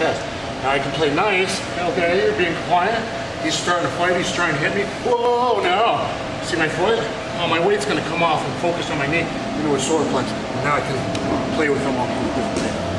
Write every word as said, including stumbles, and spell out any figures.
chest. Now I can play nice. Okay, you're being quiet. He's starting to fight. He's trying to hit me. Whoa, no. See my foot? Oh, my weight's going to come off and focus on my knee into a solar plex. Now I can play with him on different things.